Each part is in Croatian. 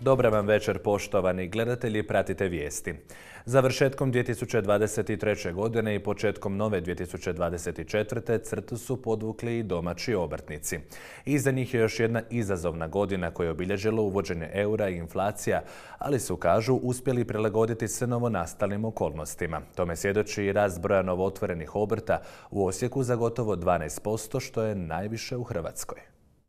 Dobra vam večer, poštovani gledatelji, pratite vijesti. Završetkom 2023. godine i početkom nove 2024. crtu su podvukli i domaći obrtnici. Iza njih je još jedna izazovna godina koja je obilježila uvođenje eura i inflacija, ali su, kažu, uspjeli prilagoditi se novonastalim okolnostima. Tome svjedoči i rast broja novootvorenih obrta u Osijeku za gotovo 12%, što je najviše u Hrvatskoj.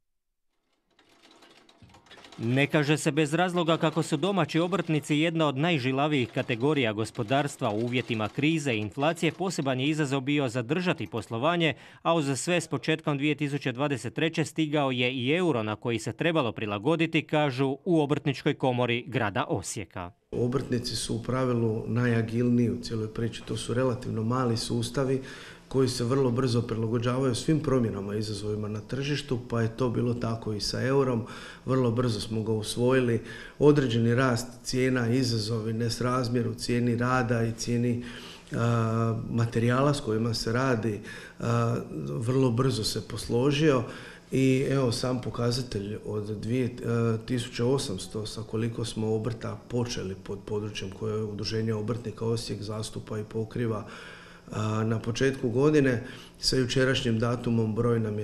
Ne kaže se bez razloga kako su domaći obrtnici jedna od najžilavijih kategorija gospodarstva. U uvjetima krize i inflacije poseban je izazov bio zadržati poslovanje, a uz sve s početkom 2023. stigao je i euro na koji se trebalo prilagoditi, kažu u Obrtničkoj komori grada Osijeka. Obrtnici su u pravilu najagilniji u cijeloj priči. To su relativno mali sustavi koji se vrlo brzo prilagođavaju svim promjenama i izazovima na tržištu, pa je to bilo tako i sa eurom. Vrlo brzo smo ga usvojili. Određeni rast cijena, izazovi, nesrazmjer u cijeni rada i cijeni materijala s kojima se radi, vrlo brzo se posložio. I evo sam pokazatelj od 2800 sa koliko smo obrta počeli pod područjem koje Udruženje obrtnika Osijek zastupa i pokriva na početku godine. Sa jučerašnjim datumom broj nam je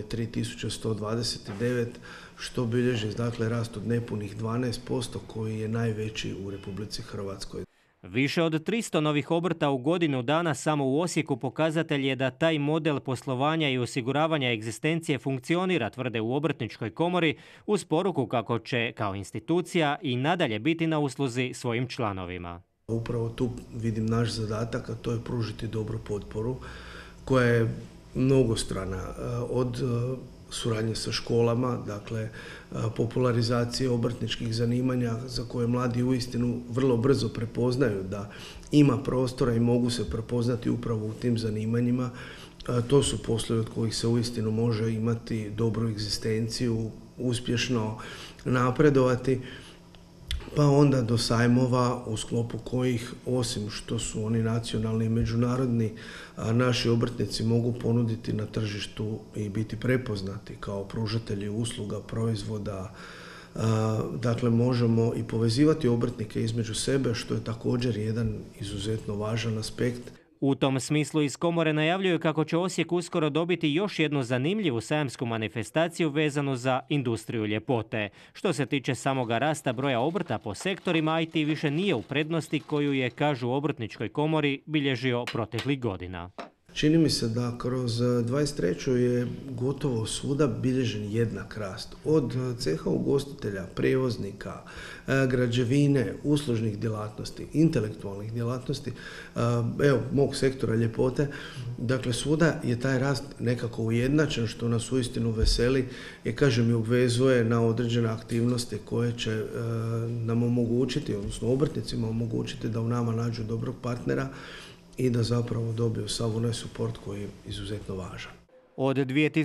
3129, što bilježi dakle rast od nepunih 12% koji je najveći u Republici Hrvatskoj. Više od 300 novih obrta u godinu dana samo u Osijeku pokazatelj je da taj model poslovanja i osiguravanja egzistencije funkcionira, tvrde u Obrtničkoj komori, uz poruku kako će kao institucija i nadalje biti na usluzi svojim članovima. Upravo tu vidim naš zadatak, a to je pružiti dobru potporu koja je mnogostrana, od suradnje sa školama, dakle popularizacije obrtničkih zanimanja za koje mladi uistinu vrlo brzo prepoznaju da ima prostora i mogu se prepoznati upravo u tim zanimanjima. To su poslovi od kojih se uistinu može imati dobru egzistenciju, uspješno napredovati. Pa onda do sajmova u sklopu kojih, osim što su oni nacionalni i međunarodni, naši obrtnici mogu ponuditi na tržištu i biti prepoznati kao pružatelji usluga, proizvoda. Dakle, možemo i povezivati obrtnike između sebe, što je također jedan izuzetno važan aspekt. U tom smislu iz komore najavljuju kako će Osijek uskoro dobiti još jednu zanimljivu sajamsku manifestaciju vezanu za industriju ljepote. Što se tiče samoga rasta broja obrta po sektorima, IT više nije u prednosti koju je, kažu u Obrtničkoj komori, bilježio proteklih godina. Čini mi se da kroz 23. je gotovo svuda bilježen jednak rast. Od ceha ugostitelja, prijevoznika, građevine, uslužnih djelatnosti, intelektualnih djelatnosti, evo, mog sektora ljepote. Dakle, svuda je taj rast nekako ujednačen, što nas uistinu veseli i, kažem, i obvezuje na određene aktivnosti koje će nam omogućiti, odnosno obrtnicima omogućiti da u nama nađu dobrog partnera i da zapravo dobiju sav onaj suport koji je izuzetno važan. Od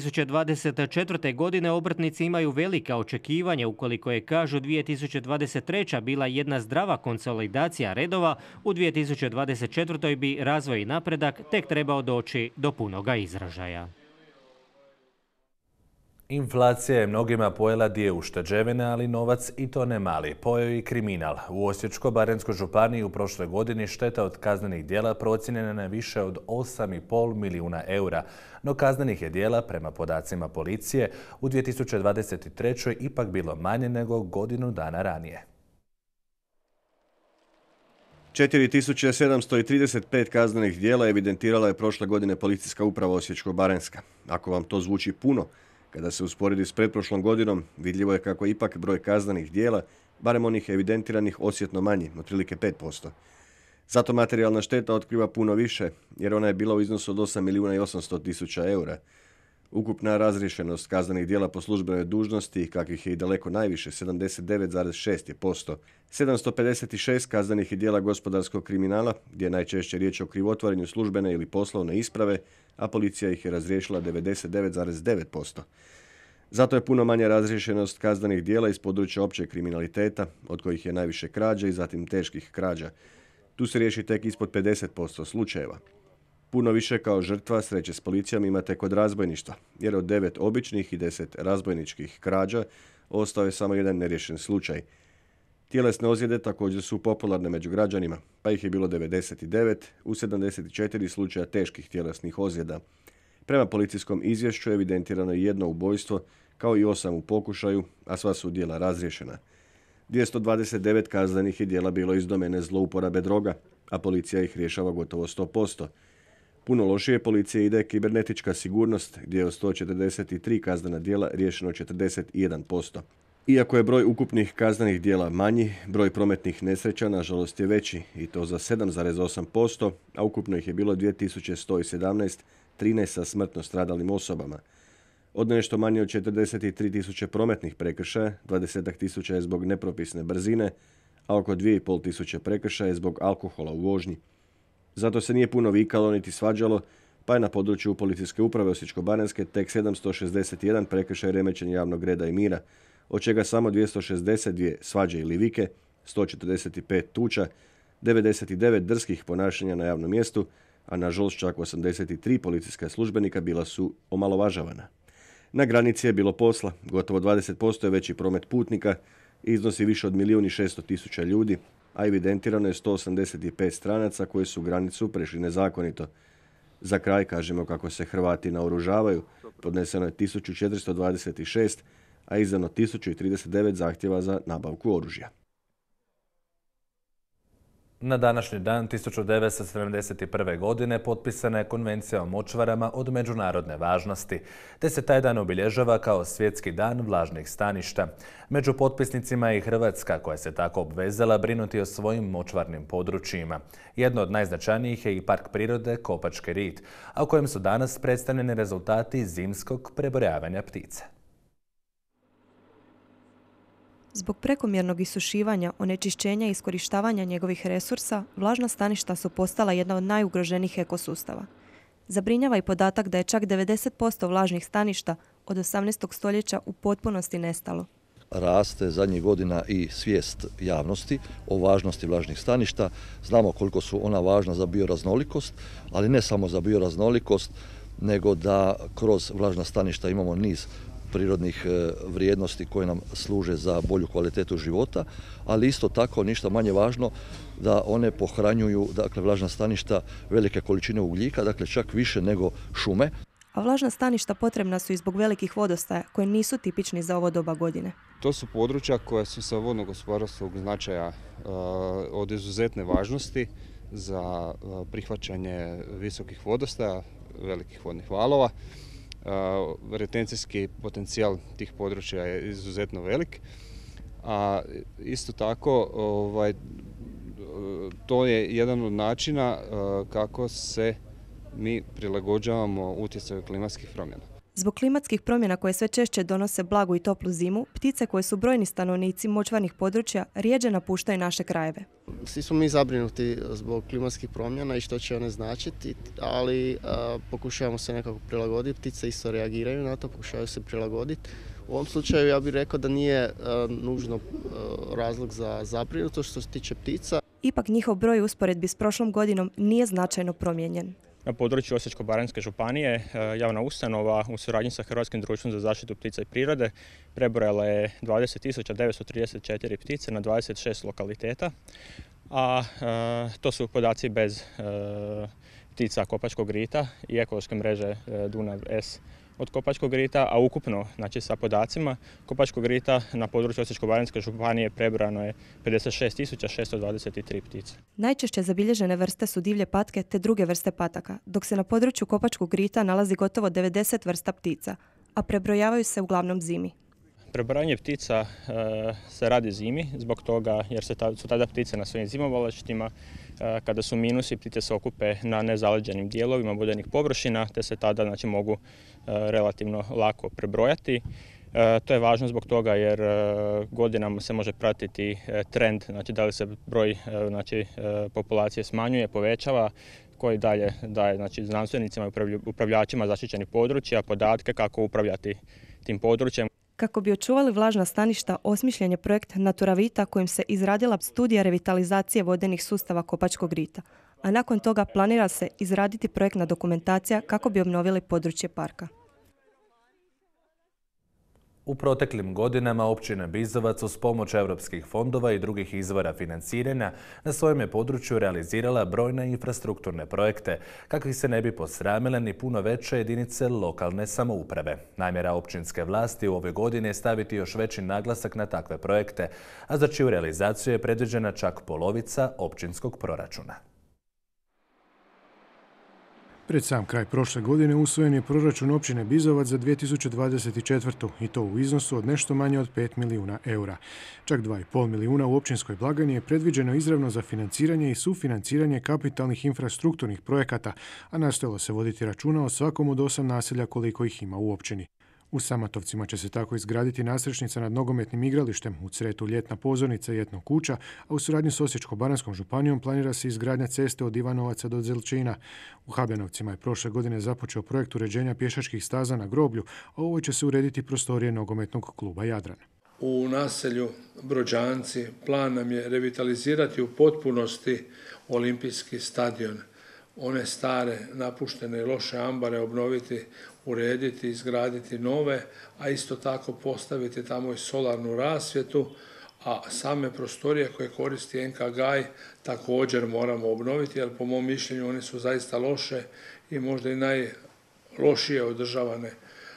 2024. godine obrtnici imaju velika očekivanja, ukoliko je, kažu, 2023. bila jedna zdrava konsolidacija redova, u 2024. bi razvoj i napredak tek trebao doći do punoga izražaja. Inflacija je mnogima pojela dio ušteđevine, ali novac i to ne mali. Pojeo i kriminal. U Osječko-baranjskoj županiji u prošloj godini šteta od kaznenih djela procijenjena na više od 8,5 milijuna eura, no kaznenih je djela, prema podacima policije, u 2023. ipak bilo manje nego godinu dana ranije. 4735 kaznenih djela evidentirala je prošle godine policijska uprava Osječko-baranjska. Ako vam to zvuči puno, kada se usporedi s pretprošlom godinom, vidljivo je kako je ipak broj kaznenih djela, barem onih evidentiranih, osjetno manji, otprilike 5%. Zato materijalna šteta otkriva puno više, jer ona je bila u iznosu od 8.800.000 eura. Ukupna razriješenost kaznenih djela po službenoj dužnosti, kakvih je i daleko najviše, 79,6%. 756 kaznenih djela gospodarskog kriminala, gdje je najčešće riječ o krivotvorenju službene ili poslovne isprave, a policija ih je razriješila 99,9%. Zato je puno manja razriješenost kaznenih djela iz područja općeg kriminaliteta, od kojih je najviše krađa i zatim teških krađa. Tu se riješi tek ispod 50% slučajeva. Puno više kao žrtva sreće s policijom imate kod razbojništva, jer od 9 običnih i 10 razbojničkih krađa ostao je samo jedan neriješen slučaj. Tjelesne ozljede također su popularne među građanima, pa ih je bilo 99 u 74 slučaja teških tjelesnih ozljeda. Prema policijskom izvješću evidentirano je 1 ubojstvo, kao i 8 u pokušaju, a sva su djela razriješena. 229 kaznenih je djela bilo iz domene zlouporabe droga, a policija ih rješava gotovo 100%. Puno lošije policije ide kibernetička sigurnost, gdje je od 143 kaznena djela riješeno 41%. Iako je broj ukupnih kaznenih djela manji, broj prometnih nesreća nažalost je veći, i to za 7,8%, a ukupno ih je bilo 2117, 13 sa smrtno stradalim osobama. Od nešto manje od 43.000 prometnih prekršaja, 20.000 je zbog nepropisne brzine, a oko 2.500 prekršaja je zbog alkohola u vožnji. Zato se nije puno vikalo niti svađalo, pa je na području policijske uprave Osječko-baranjske tek 761 prekršaj remećenja javnog reda i mira, od čega samo 262 svađe ili vike, 145 tuča, 99 drskih ponašanja na javnom mjestu, a nažalost čak 83 policijska službenika bila su omalovažavana. Na granici je bilo posla, gotovo 20% je veći promet putnika, iznosi više od 1.600.000 ljudi, a evidentirano je 185 stranaca koji su granicu prešli nezakonito. Za kraj kažemo kako se Hrvati naoružavaju, podneseno je 1426, a izdano 1039 zahtjeva za nabavku oružja. Na današnji dan 1971. godine potpisana je Konvencija o močvarama od međunarodne važnosti, te se taj dan obilježava kao Svjetski dan vlažnih staništa. Među potpisnicima je i Hrvatska, koja se tako obvezala brinuti o svojim močvarnim područjima. Jedno od najznačajnijih je i Park prirode Kopački rit, a u kojem su danas predstavljeni rezultati zimskog prebrojavanja ptica. Zbog prekomjernog isušivanja, onečišćenja i iskorištavanja njegovih resursa, vlažna staništa su postala jedna od najugroženijih ekosustava. Zabrinjava i podatak da je čak 90% vlažnih staništa od 18. stoljeća u potpunosti nestalo. Raste zadnjih godina i svijest javnosti o važnosti vlažnih staništa. Znamo koliko su ona važna za bioraznolikost, ali ne samo za bioraznolikost, nego da kroz vlažna staništa imamo niz prirodnih vrijednosti koje nam služe za bolju kvalitetu života, ali isto tako ništa manje važno da one pohranjuju, dakle, vlažna staništa velike količine ugljika, dakle čak više nego šume. A vlažna staništa potrebna su i zbog velikih vodostaja koje nisu tipični za ovo doba godine. To su područja koja su sa vodno-gospodarskog značaja od izuzetne važnosti za prihvaćanje visokih vodostaja, velikih vodnih valova. Retencijski potencijal tih područja je izuzetno velik, a isto tako to je jedan od načina kako se mi prilagođavamo utjecaju klimatskih promjena. Zbog klimatskih promjena koje sve češće donose blagu i toplu zimu, ptice koje su brojni stanovnici močvarnih područja rjeđe napuštaju naše krajeve. Svi smo mi zabrinuti zbog klimatskih promjena i što će one značiti, ali pokušavamo se nekako prilagoditi. Ptice isto reagiraju na to, pokušavaju se prilagoditi. U ovom slučaju ja bih rekao da nije nužno razlog za zabrinutost što se tiče ptica. Ipak njihov broj u usporedbi s prošlom godinom nije značajno promijenjen. Na području Osječko-baranjske županije javna ustanova u suradnji sa Hrvatskim društvom za zaštitu ptica i prirode prebrojala je 20.934 ptice na 26 lokaliteta, a to su podaci bez ptica Kopačkog rita i ekološke mreže Dunav S od Kopačkog rita, a ukupno, znači sa podacima Kopačkog rita na području Osječko-baranjske županije prebrojano je 56.623 ptice. Najčešće zabilježene vrste su divlje patke te druge vrste pataka, dok se na području Kopačkog rita nalazi gotovo 90 vrsta ptica, a prebrojavaju se uglavnom zimi. Prebrojanje ptica se radi zimi zbog toga jer su tada ptice na svojim zimovalištima. Kada su minusi, ptice se okupe na nezaleđenim dijelovima vodenih površina, te se tada mogu relativno lako prebrojati. To je važno zbog toga jer godinama se može pratiti trend, da li se broj populacije smanjuje, povećava, koji dalje daje znanstvenicima i upravljačima zaštićenih područja podatke kako upravljati tim područjem. Kako bi očuvali vlažna staništa, osmišljen je projekt Naturavita kojim se izradila studija revitalizacije vodenih sustava Kopačkog rita, a nakon toga planira se izraditi projektna dokumentacija kako bi obnovili područje parka. U proteklim godinama općina Bizovac uz pomoć europskih fondova i drugih izvora financiranja na svojem je području realizirala brojne infrastrukturne projekte, kakvih se ne bi posramile ni puno veće jedinice lokalne samouprave. Namjera općinske vlasti u ovoj godini je staviti još veći naglasak na takve projekte, a za čiju realizaciju je predviđena čak polovica općinskog proračuna. Pred sam kraj prošle godine usvojen je proračun općine Bizovac za 2024. i to u iznosu od nešto manje od 5 milijuna eura. Čak 2,5 milijuna u općinskoj blagajni je predviđeno izravno za financiranje i sufinanciranje kapitalnih infrastrukturnih projekata, a nastojalo se voditi računa o svakom od 8 naselja koliko ih ima u općini. U Samatovcima će se tako izgraditi nadstrešnica nad nogometnim igralištem, u Cretu ljetna pozornica i etno kuća, a u suradnji s Osječko-baranjskom županijom planira se izgradnja ceste od Ivanovaca do Zelčina. U Habljanovcima je prošle godine započeo projekt uređenja pješačkih staza na groblju, a u ovoj će se urediti prostorije nogometnog kluba Jadran. U naselju Brođanci plan nam je revitalizirati u potpunosti olimpijski stadion. One stare, napuštene i loše ambare obnoviti, urediti, izgraditi nove, a isto tako postaviti tamo i solarnu rasvjetu, a same prostorije koje koristi NK Gaj također moramo obnoviti, jer po mom mišljenju one su zaista loše i možda i najlošije održavane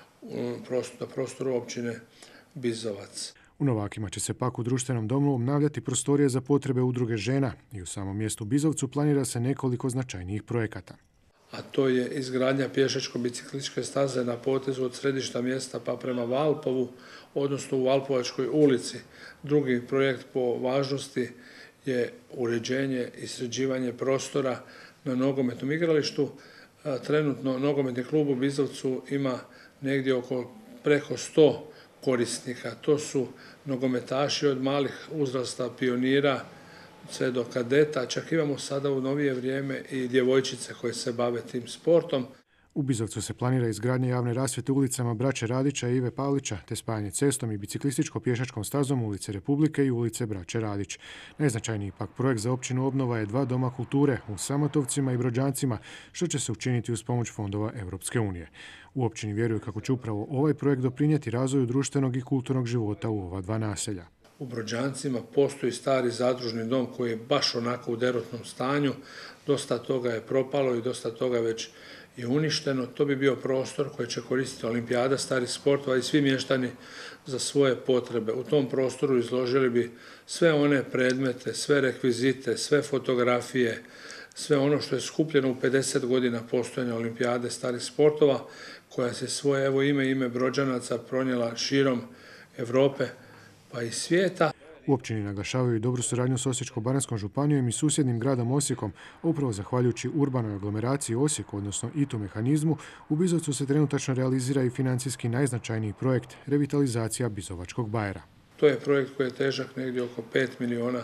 na prostoru općine Bizovac. U Novakima će se pak u društvenom domu obnavljati prostorije za potrebe udruge žena i u samom mjestu Bizovcu planira se nekoliko značajnijih projekata. A to je izgradnja pješačko-biciklističke staze na potezu od središta mjesta pa prema Valpovu, odnosno u Valpovačkoj ulici. Drugi projekt po važnosti je uređenje i sređivanje prostora na nogometnom igralištu. Trenutno nogometni klub u Bizovcu ima negdje preko 100 korisnika. To su nogometaši od malih uzrasta pionira sve do kadeta, čak imamo sada u novije vrijeme i djevojčice koje se bave tim sportom. U Bizovcu se planira izgradnja javne rasvjete ulicama Braće Radića i Ive Pavlića, te spajanje cestom i biciklističko-pješačkom stazom ulice Republike i ulice Braće Radić. Najznačajniji pak projekt za općinu obnova je 2 doma kulture u Samatovcima i Brođancima, što će se učiniti uz pomoć fondova Europske unije. U općini vjeruju kako će upravo ovaj projekt doprinijeti razvoju društvenog i kulturnog života u ova 2 naselja. U Brođancima postoji stari zadružni dom koji je baš onako u derutnom stanju. Dosta toga je propalo i dosta toga već je uništeno. To bi bio prostor koji će koristiti olimpijada starih sportova i svi mještani za svoje potrebe. U tom prostoru izložili bi sve one predmete, sve rekvizite, sve fotografije, sve ono što je skupljeno u 50 godina postojanja olimpijade starih sportova, koja se svoje ime Brođanaca pronijela širom Europe pa i svijeta. U općini naglašavaju i dobru suradnju s Osječko-baranjskom županijom i susjednim gradom Osijekom, a upravo zahvaljujući urbanoj aglomeraciji Osijeku, odnosno ITU mehanizmu, u Bizovcu se trenutačno realizira i financijski najznačajniji projekt revitalizacija Bizovačkog bajera. To je projekt koji je težak negdje oko 5 milijuna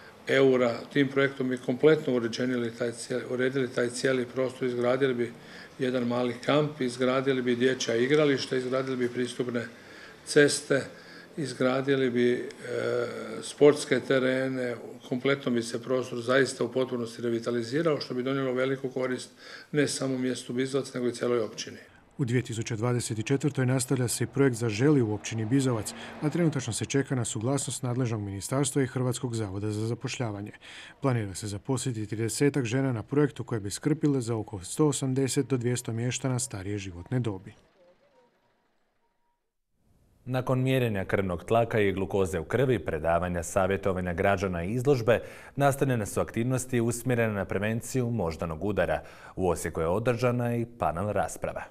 eura. Tim projektom bi kompletno uredili taj cijeli prostor, izgradili bi jedan mali kamp, izgradili bi dječja igrališta, izgradili bi pristupne ceste, izgradili bi sportske terene, kompletno bi se prostor zaista u potpunosti revitalizirao, što bi donijelo veliku korist ne samo mjestu Bizovac, nego i cijeloj općini. U 2024. nastavlja se i projekt Zaželi u općini Bizovac, a trenutačno se čeka na suglasnost nadležnog ministarstva i Hrvatskog zavoda za zapošljavanje. Planira se zaposliti 30 žena na projektu koje bi skrbile za oko 180 do 200 mještana starije životne dobi. Nakon mjerenja krvnog tlaka i glukoze u krvi, predavanja, savjetovanja građana i izložbe, nastavljene su aktivnosti usmjerene na prevenciju moždanog udara. U Osijeku je održana i panel rasprava.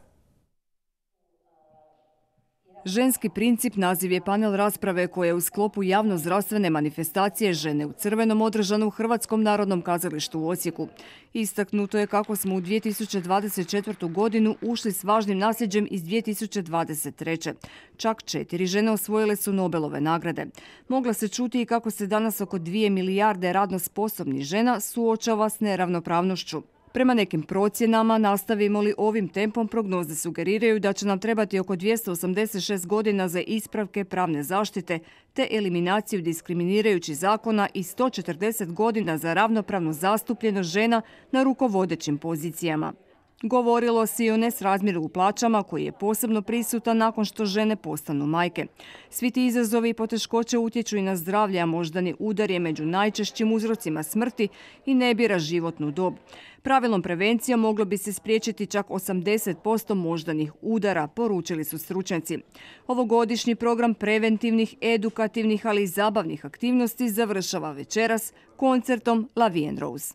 Ženski princip naziv je panel rasprave koja je u sklopu javno-zdravstvene manifestacije Žene u crvenom održano u Hrvatskom narodnom kazalištu u Osijeku. Istaknuto je kako smo u 2024. godinu ušli s važnim nasljeđem iz 2023. Čak 4 žene osvojile su Nobelove nagrade. Mogla se čuti i kako se danas oko 2 milijarde radno sposobnih žena suočava s neravnopravnošću. Prema nekim procjenama, nastavimo li ovim tempom, prognoze sugeriraju da će nam trebati oko 286 godina za ispravke pravne zaštite te eliminaciju diskriminirajućih zakona i 140 godina za ravnopravnu zastupljenost žena na rukovodećim pozicijama. Govorilo se i o nesrazmjeru u plaćama koji je posebno prisutan nakon što žene postanu majke. Svi ti izazovi i poteškoće utječu i na zdravlje, a moždani udar je među najčešćim uzrocima smrti i ne bira životnu dob. Pravilnom prevencijom moglo bi se spriječiti čak 80% moždanih udara, poručili su stručnjaci. Ovogodišnji program preventivnih, edukativnih, ali i zabavnih aktivnosti završava večeras koncertom La Vie en Rose.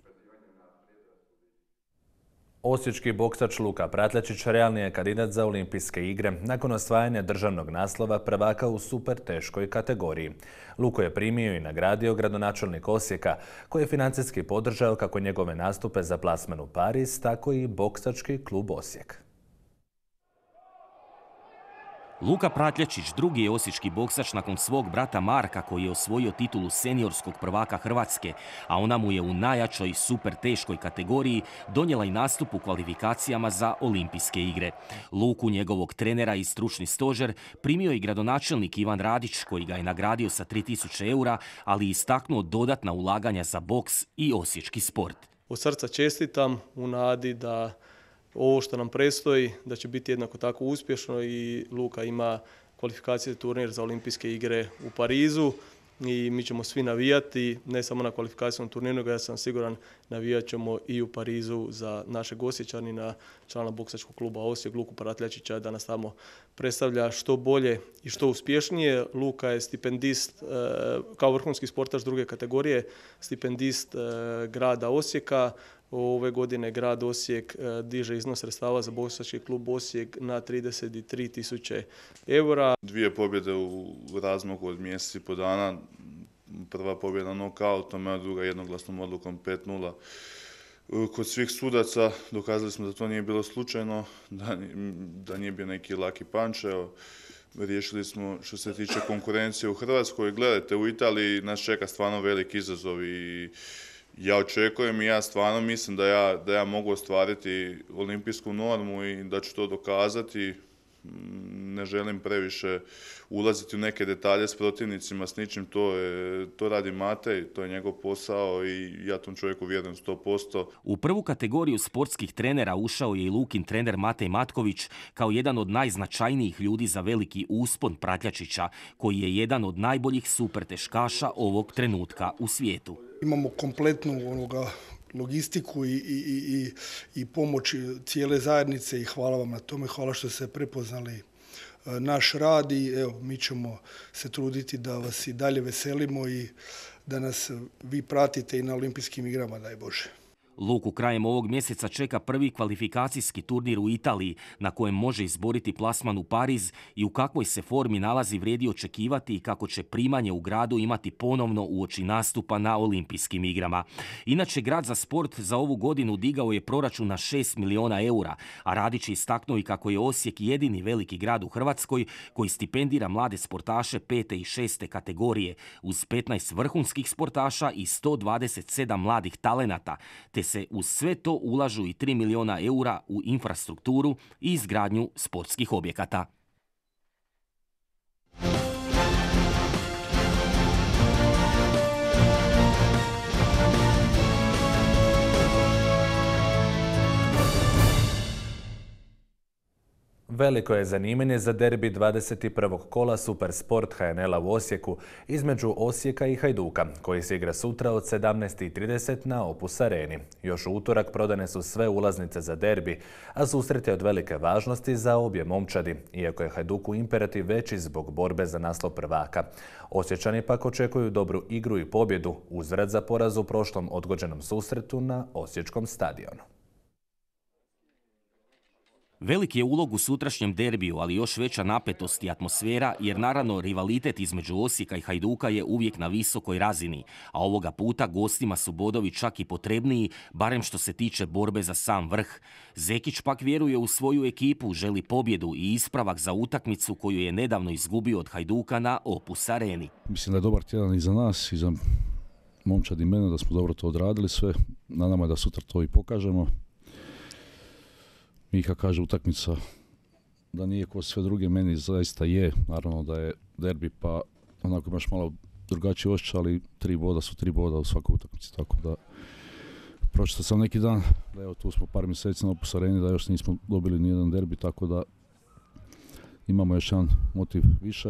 Osječki boksač Luka Pratljačić realni je kandidat za olimpijske igre nakon osvajanja državnog naslova prvaka u super teškoj kategoriji. Luku je primio i nagradio gradonačelnik Osijeka, koji je financijski podržao kako njegove nastupe za plasman u Pariz, tako i boksački klub Osijek. Luka Pratljačić drugi je osječki boksač nakon svog brata Marka koji je osvojio titulu seniorskog prvaka Hrvatske, a ona mu je u najjačoj super teškoj kategoriji donijela i nastup u kvalifikacijama za olimpijske igre. Luku, njegovog trenera i stručni stožer, primio i gradonačelnik Ivan Radić koji ga je nagradio sa 3000 eura, ali istaknuo dodatna ulaganja za boks i osječki sport. Od srca čestitam u nadi da ovo što nam predstoji, da će biti jednako tako uspješno i Luka ima kvalifikacije za turnir za olimpijske igre u Parizu i mi ćemo svi navijati, ne samo na kvalifikacijskom turniru, nego ja sam siguran navijat ćemo i u Parizu za našeg Osječanina, člana boksačkog kluba Osijek, Luku Pratljačića, da nas tamo predstavlja što bolje i što uspješnije. Luka je stipendist, kao vrhunski sportaš druge kategorije, stipendist grada Osijeka. Ove godine grad Osijek diže iznos sredstava za boksački klub Osijek na 33.000 eura. 2 pobjede u razmaku od mjesec i po dana. Prva pobjeda nokautom, a druga jednoglasnom odlukom 5-0. Kod svih sudaca dokazali smo da to nije bilo slučajno, da nije bio neki laki punch. Riješili smo što se tiče konkurencije u Hrvatskoj. Gledajte, u Italiji nas čeka stvarno velik izazov i ja očekujem i ja stvarno mislim da ja mogu ostvariti olimpijsku normu i da ću to dokazati. Ne želim previše ulaziti u neke detalje s protivnicima, s ničim, to radi Matej, to je njegov posao i ja tom čovjeku vjerujem 100%. U prvu kategoriju sportskih trenera ušao je i Lukin trener Matej Matković kao jedan od najznačajnijih ljudi za veliki uspon Pratljačića, koji je jedan od najboljih superteškaša ovog trenutka u svijetu. Imamo kompletnu logistiku i pomoć cijele zajednice i hvala vam na tome, hvala što ste prepoznali naš rad i evo, mi ćemo se truditi da vas i dalje veselimo i da nas vi pratite i na olimpijskim igrama, daj Bože. Luku krajem ovog mjeseca čeka prvi kvalifikacijski turnir u Italiji na kojem može izboriti plasman u Pariz i u kakvoj se formi nalazi vrijedi očekivati i kako će primanje u gradu imati ponovno uoči nastupa na olimpijskim igrama. Inače, grad za sport za ovu godinu digao je proračun na 6 milijuna eura, a Radić je istaknuo i kako je Osijek jedini veliki grad u Hrvatskoj koji stipendira mlade sportaše 5. i 6. kategorije uz 15 vrhunskih sportaša i 127 mladih talenata, te se uz sve to ulažu i 3 milijuna eura u infrastrukturu i izgradnju sportskih objekata. Veliko je zanimanje za derbi 21. kola Supersport HNL-a u Osijeku između Osijeka i Hajduka, koji se igra sutra od 17:30 na Opus Areni. Još u utorak prodane su sve ulaznice za derbi, a susret je od velike važnosti za obje momčadi, iako je Hajduku imperativ veći zbog borbe za naslov prvaka. Osječani pak očekuju dobru igru i pobjedu, uzvrat za poraz u prošlom odgođenom susretu na Osječkom stadionu. Veliki je ulog u sutrašnjem derbiju, ali još veća napetost i atmosfera, jer naravno rivalitet između Osijeka i Hajduka je uvijek na visokoj razini, a ovoga puta gostima su bodovi čak i potrebniji, barem što se tiče borbe za sam vrh. Zekić pak vjeruje u svoju ekipu, želi pobjedu i ispravak za utakmicu koju je nedavno izgubio od Hajduka na Opus Areni. Mislim da je dobar tjedan i za nas, i za momčad i mene, da smo dobro to odradili sve. Na nama je da sutra to i pokažemo. Mika kaže utakmica da nije ko sve druge, meni zaista je. Naravno da je derbi, pa onako imaš malo drugačiji osjećaj, ali 3 boda su 3 boda u svakoj utakmici, tako da Pročitao sam neki dan, da evo tu smo par mjeseci na Opus Areni, da još nismo dobili nijedan derbi, tako da imamo još jedan motiv više.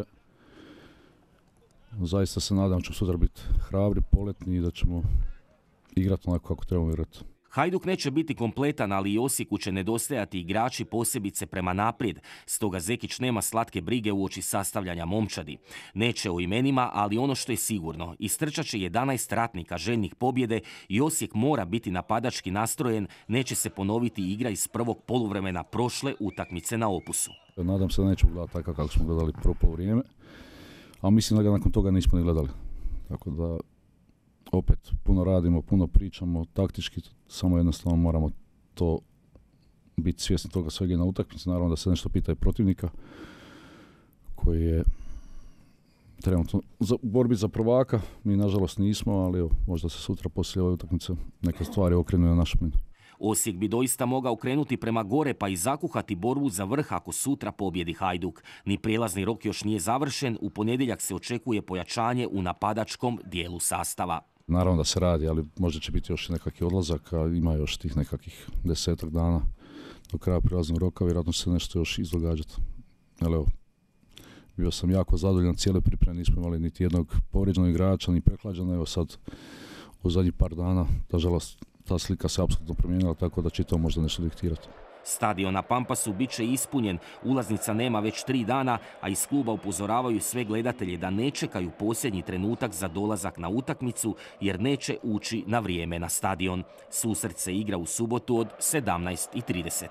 Zaista se nadam da ćemo sutra biti hrabri, poletni i da ćemo igrati onako kako trebamo igrati. Hajduk neće biti kompletan, ali i Osijeku će nedostajati igrači, posebice prema naprijed. Stoga Zekić nema slatke brige uoči sastavljanja momčadi. Neće o imenima, ali ono što je sigurno, istrčat će 11 ratnika željnih pobjede i Osijek mora biti napadački nastrojen, neće se ponoviti igra iz prvog poluvremena prošle utakmice na Opusu. Nadam se da nećemo gledati tako kako smo gledali prvo poluvrijeme, a mislim da ga nakon toga nismo ni gledali. Tako da opet puno radimo, puno pričamo, taktički, samo jednostavno moramo to biti svjesni toga svega na utakmici. Naravno da se nešto pita i protivnika koji je trenutno u borbi za prvaka. Mi nažalost nismo, ali evo, možda se sutra poslije ove utakmice neke stvari okrenu na našu minu. Osijek bi doista mogao krenuti prema gore pa i zakuhati borbu za vrh ako sutra pobjedi Hajduk. Ni prijelazni rok još nije završen, u ponedjeljak se očekuje pojačanje u napadačkom dijelu sastava. Naravno da se radi, ali možda će biti još nekakvi odlazak, a ima još tih nekakvih 10 dana do kraja prijelaznog roka, vjerojatno će se nešto još izdogađati. Evo, bio sam jako zadovoljan, cijele pripreme nismo imali niti jednog povrijeđenog igrača, ni prehlađena. Evo sad, u zadnjih par dana, nažalost, ta slika se apsolutno promijenila, tako da će to možda nešto diktirati. Stadion na Pampasu bit će ispunjen, ulaznica nema već 3 dana, a iz kluba upozoravaju sve gledatelje da ne čekaju posljednji trenutak za dolazak na utakmicu jer neće ući na vrijeme na stadion. Susret se igra u subotu od 17:30.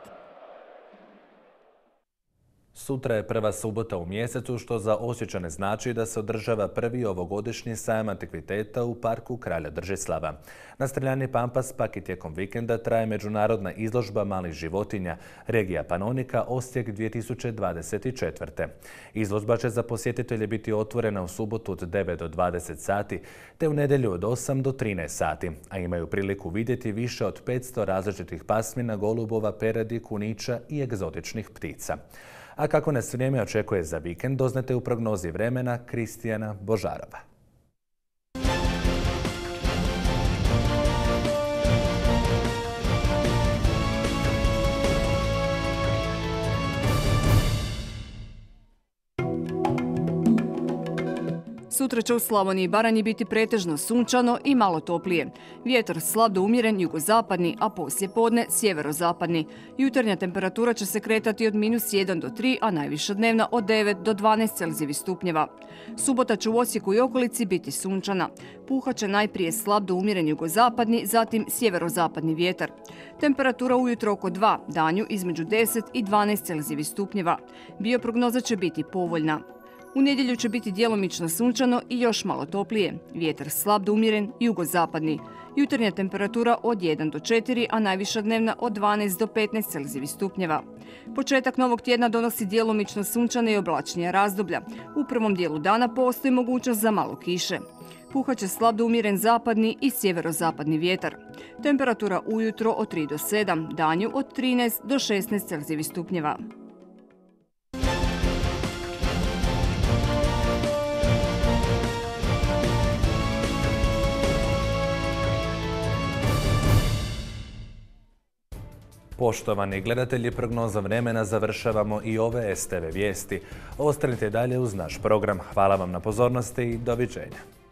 Sutra je prva subota u mjesecu, što za Osječane znači da se održava prvi ovogodišnji sajam antikviteta u parku Kralja Držislava. Na streljani Pampas pak i tijekom vikenda traje međunarodna izložba malih životinja, regija Panonika, Osijek 2024. Izložba će za posjetitelje biti otvorena u subotu od 9 do 20 sati, te u nedjelju od 8 do 13 sati, a imaju priliku vidjeti više od 500 različitih pasmina, golubova, peradi, kunića i egzotičnih ptica. A kako nas vrijeme očekuje za vikend, doznate u prognozi vremena Kristijana Božarova. Sutra će u Slavoniji i Baranji biti pretežno sunčano i malo toplije. Vjetar slab do umjeren jugozapadni, a poslije podne sjeverozapadni. Jutarnja temperatura će se kretati od -1 do 3, a najviša dnevna od 9 do 12 Celzijevih stupnjeva. Subota će u Osijeku i okolici biti sunčana. Puhat će najprije slab do umjeren jugozapadni, zatim sjeverozapadni vjetar. Temperatura ujutro oko 2, danju između 10 i 12 Celzijevih stupnjeva. Bioprognoza će biti povoljna. U nedjelju će biti djelomično sunčano i još malo toplije. Vjetar slab do umjeren jugozapadni. Jutarnja temperatura od 1 do 4, a najviša dnevna od 12 do 15 Celzijevih stupnjeva. Početak novog tjedna donosi djelomično sunčane i oblačnija razdoblja. U prvom dijelu dana postoji mogućnost za malo kiše. Puhat će slab do umjeren zapadni i sjeverozapadni vjetar. Temperatura ujutro od 3 do 7, danju od 13 do 16 Celzijevih stupnjeva. Poštovani gledatelji, prognoza vremena završavamo i ove STV vijesti. Ostanite dalje uz naš program. Hvala vam na pozornosti i doviđenja.